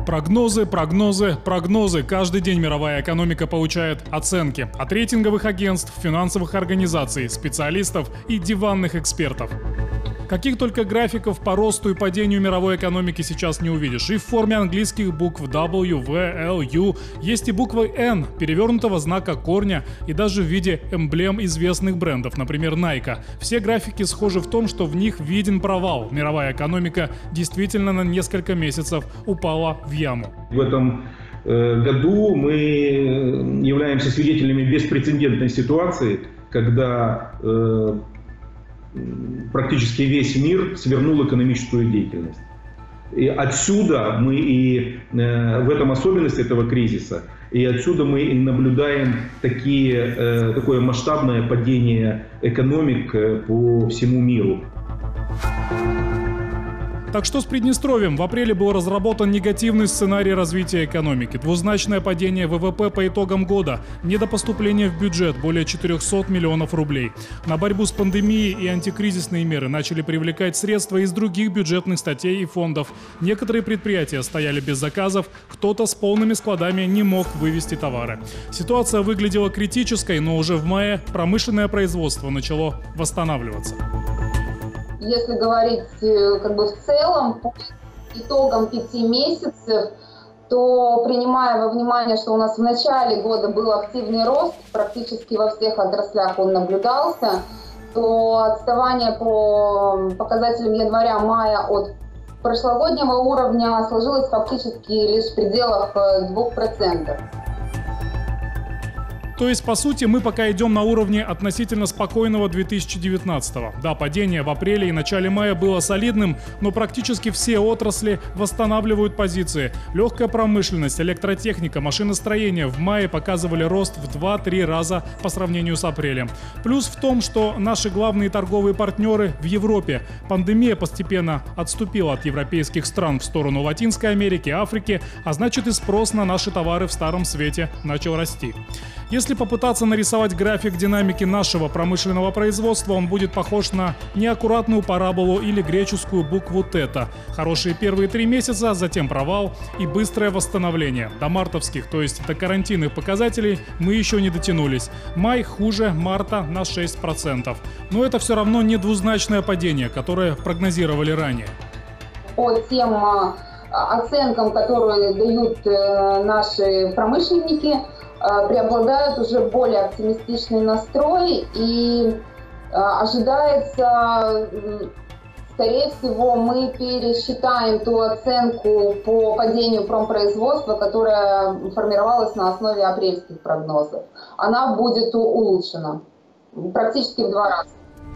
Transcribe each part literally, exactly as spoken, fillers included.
Прогнозы, прогнозы, прогнозы. Каждый день мировая экономика получает оценки от рейтинговых агентств, финансовых организаций, специалистов и диванных экспертов. Каких только графиков по росту и падению мировой экономики сейчас не увидишь. И в форме английских букв W, V, L, U есть и буквы N, перевернутого знака корня, и даже в виде эмблем известных брендов, например, Nike. Все графики схожи в том, что в них виден провал. Мировая экономика действительно на несколько месяцев упала в яму. В этом э, году мы являемся свидетелями беспрецедентной ситуации, когда э, практически весь мир свернул экономическую деятельность. И отсюда мы и э, в этом особенность этого кризиса, и отсюда мы и наблюдаем такие, э, такое масштабное падение экономик э, по всему миру. Так что с Приднестровьем? В апреле был разработан негативный сценарий развития экономики. Двузначное падение вэ вэ пэ по итогам года, недопоступление в бюджет более четырехсот миллионов рублей. На борьбу с пандемией и антикризисные меры начали привлекать средства из других бюджетных статей и фондов. Некоторые предприятия стояли без заказов, кто-то с полными складами не мог вывести товары. Ситуация выглядела критической, но уже в мае промышленное производство начало восстанавливаться. Если говорить как бы в целом, по итогам пяти месяцев, то, принимая во внимание, что у нас в начале года был активный рост, практически во всех отраслях он наблюдался, то отставание по показателям января-мая от прошлогоднего уровня сложилось фактически лишь в пределах двух процентов. То есть, по сути, мы пока идем на уровне относительно спокойного две тысячи девятнадцатого. Да, падение в апреле и начале мая было солидным, но практически все отрасли восстанавливают позиции. Легкая промышленность, электротехника, машиностроение в мае показывали рост в два-три раза по сравнению с апрелем. Плюс в том, что наши главные торговые партнеры в Европе. Пандемия постепенно отступила от европейских стран в сторону Латинской Америки, Африки, а значит и спрос на наши товары в Старом Свете начал расти. Если попытаться нарисовать график динамики нашего промышленного производства, он будет похож на неаккуратную параболу или греческую букву тета. Хорошие первые три месяца, затем провал и быстрое восстановление. До мартовских, то есть до карантинных показателей, мы еще не дотянулись. Май хуже марта на шесть процентов. Но это все равно не двузначное падение, которое прогнозировали ранее. По тем оценкам, которые дают наши промышленники, преобладает уже более оптимистичный настрой, и э, ожидается, скорее всего, мы пересчитаем ту оценку по падению промпроизводства, которая формировалась на основе апрельских прогнозов. Она будет улучшена практически в два раза.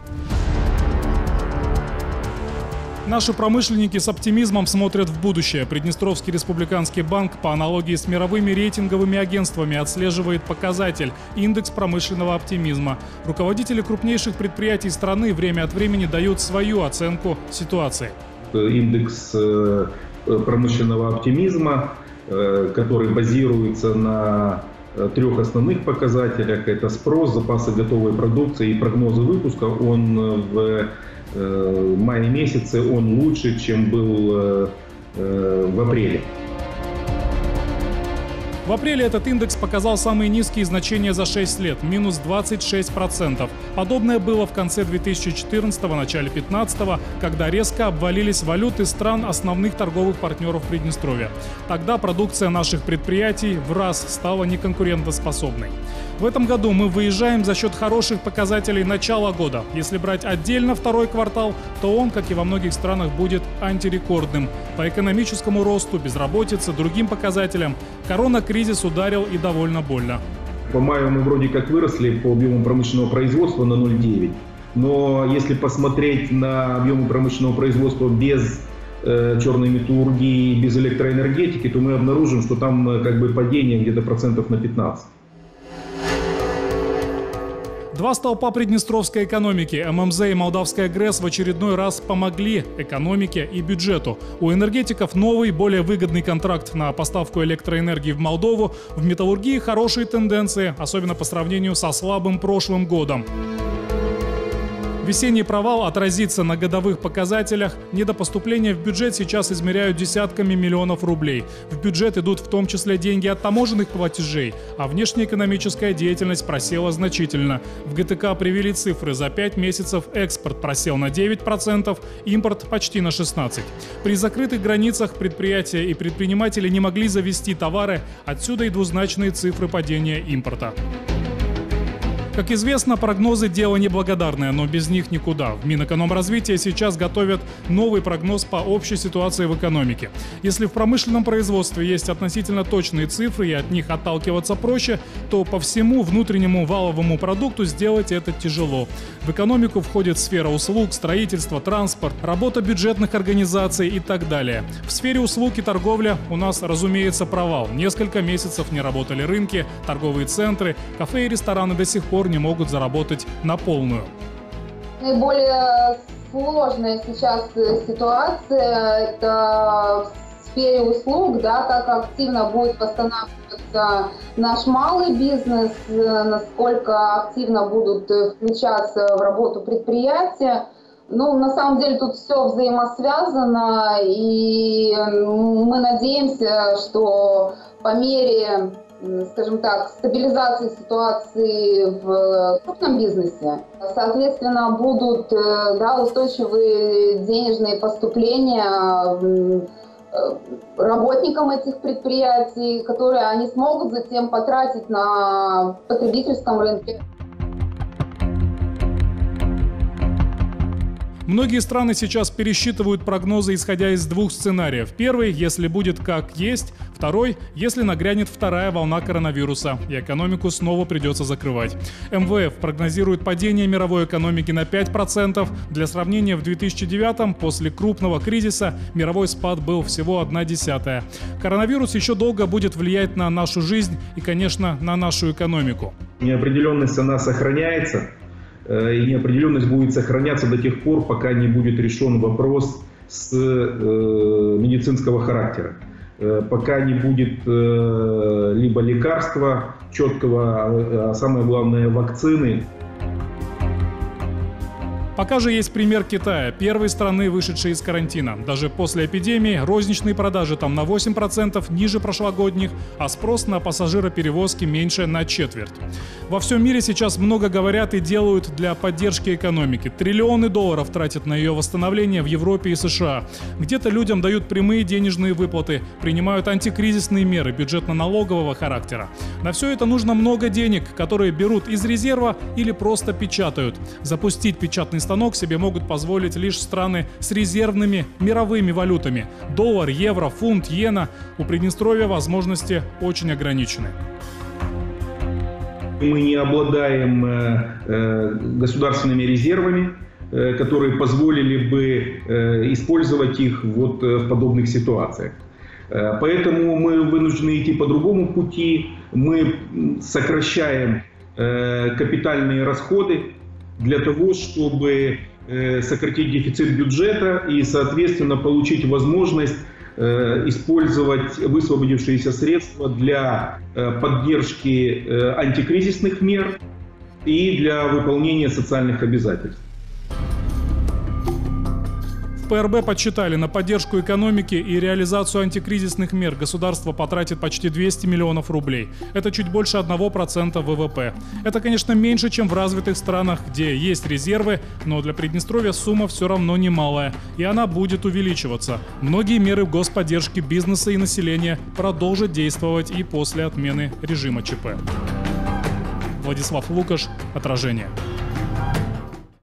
Наши промышленники с оптимизмом смотрят в будущее. Приднестровский республиканский банк по аналогии с мировыми рейтинговыми агентствами отслеживает показатель – индекс промышленного оптимизма. Руководители крупнейших предприятий страны время от времени дают свою оценку ситуации. Индекс промышленного оптимизма, который базируется на трех основных показателях – это спрос, запасы готовой продукции и прогнозы выпуска. Он в в мае месяце он лучше, чем был в апреле. В апреле этот индекс показал самые низкие значения за шесть лет – минус двадцать шесть процентов. Подобное было в конце две тысячи четырнадцатого – начале две тысячи пятнадцатого, когда резко обвалились валюты стран основных торговых партнеров Приднестровья. Тогда продукция наших предприятий в раз стала неконкурентоспособной. В этом году мы выезжаем за счет хороших показателей начала года. Если брать отдельно второй квартал, то он, как и во многих странах, будет антирекордным. По экономическому росту, безработице, другим показателям коронакризис ударил и довольно больно. По маю мы вроде как выросли по объему промышленного производства на ноль целых девять десятых. Но если посмотреть на объемы промышленного производства без э, черной металлургии, без электроэнергетики, то мы обнаружим, что там э, как бы падение где-то процентов на пятнадцать. Два столпа приднестровской экономики – эм эм зэ и молдавская ГРЭС в очередной раз помогли экономике и бюджету. У энергетиков новый, более выгодный контракт на поставку электроэнергии в Молдову. В металлургии хорошие тенденции, особенно по сравнению со слабым прошлым годом. Весенний провал отразится на годовых показателях. Недопоступления в бюджет сейчас измеряют десятками миллионов рублей. В бюджет идут в том числе деньги от таможенных платежей, а внешнеэкономическая деятельность просела значительно. В ГТК привели цифры: за пять месяцев экспорт просел на девять процентов, импорт почти на шестнадцать процентов. При закрытых границах предприятия и предприниматели не могли завезти товары, отсюда и двузначные цифры падения импорта. Как известно, прогнозы – дело неблагодарное, но без них никуда. В Минэкономразвития сейчас готовят новый прогноз по общей ситуации в экономике. Если в промышленном производстве есть относительно точные цифры и от них отталкиваться проще, то по всему внутреннему валовому продукту сделать это тяжело. В экономику входит сфера услуг, строительство, транспорт, работа бюджетных организаций и так далее. В сфере услуг и торговля у нас, разумеется, провал. Несколько месяцев не работали рынки, торговые центры, кафе и рестораны до сих пор не могут заработать на полную. Наиболее сложная сейчас ситуация – это в сфере услуг, да, как активно будет восстанавливаться наш малый бизнес, насколько активно будут включаться в работу предприятия. Ну, на самом деле тут все взаимосвязано, и мы надеемся, что по мере, скажем так, стабилизации ситуации в крупном бизнесе, соответственно, будут, да, устойчивые денежные поступления работникам этих предприятий, которые они смогут затем потратить на потребительском рынке. Многие страны сейчас пересчитывают прогнозы, исходя из двух сценариев. Первый, если будет как есть. Второй, если нагрянет вторая волна коронавируса, и экономику снова придется закрывать. эм вэ эф прогнозирует падение мировой экономики на пять процентов. Для сравнения, в две тысячи девятом, после крупного кризиса, мировой спад был всего одна десятая. Коронавирус еще долго будет влиять на нашу жизнь и, конечно, на нашу экономику. Неопределенность, она сохраняется. И неопределенность будет сохраняться до тех пор, пока не будет решен вопрос с э, медицинского характера. Э, пока не будет э, либо лекарства четкого, а самое главное вакцины. Пока же есть пример Китая, первой страны, вышедшей из карантина. Даже после эпидемии розничные продажи там на восемь процентов ниже прошлогодних, а спрос на пассажироперевозки меньше на четверть. Во всем мире сейчас много говорят и делают для поддержки экономики. Триллионы долларов тратят на ее восстановление в Европе и США. Где-то людям дают прямые денежные выплаты, принимают антикризисные меры бюджетно-налогового характера. На все это нужно много денег, которые берут из резерва или просто печатают. Запустить печатный станок себе могут позволить лишь страны с резервными мировыми валютами. Доллар, евро, фунт, иена. У Приднестровья возможности очень ограничены. Мы не обладаем э, государственными резервами, э, которые позволили бы э, использовать их вот в подобных ситуациях. Э, поэтому мы вынуждены идти по другому пути. Мы сокращаем э, капитальные расходы для того, чтобы э, сократить дефицит бюджета и, соответственно, получить возможность э, использовать высвободившиеся средства для э, поддержки э, антикризисных мер и для выполнения социальных обязательств. В пэ эр бэ подсчитали, на поддержку экономики и реализацию антикризисных мер государство потратит почти двести миллионов рублей. Это чуть больше одного процента вэ вэ пэ. Это, конечно, меньше, чем в развитых странах, где есть резервы, но для Приднестровья сумма все равно немалая, и она будет увеличиваться. Многие меры господдержки бизнеса и населения продолжат действовать и после отмены режима ЧП. Владислав Лукаш, «Отражение».